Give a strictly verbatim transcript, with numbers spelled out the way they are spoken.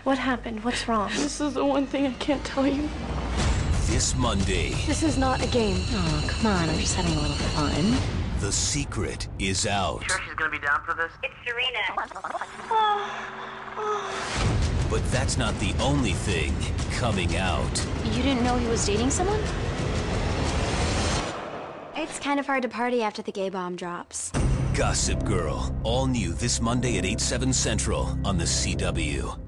What happened? What's wrong? This is the one thing I can't tell you. This Monday. This is not a game. Oh, come on. I'm just having a little fun. The secret is out. Sure she's gonna be down for this? It's Serena. But that's not the only thing coming out. You didn't know he was dating someone? It's kind of hard to party after the gay bomb drops. Gossip Girl. All new this Monday at eight, seven Central on the C W.